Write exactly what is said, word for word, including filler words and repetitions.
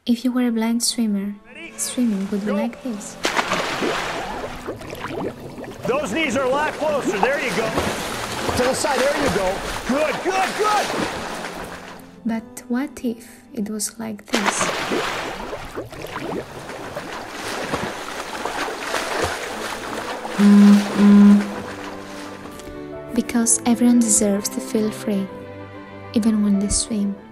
If you were a blind swimmer, swimming would be like this. Those knees are a lot closer. There you go. To the side. There you go. Good, good, good. But what if it was like this? Because everyone deserves to feel free, even when they swim.